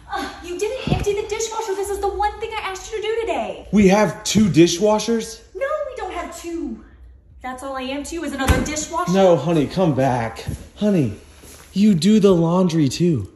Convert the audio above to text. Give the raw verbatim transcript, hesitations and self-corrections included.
Uh, you didn't empty the dishwasher. This is the one thing I asked you to do today. We have two dishwashers? No, we don't have two. That's all I am to you is another dishwasher. No, honey, come back. Honey, you do the laundry too.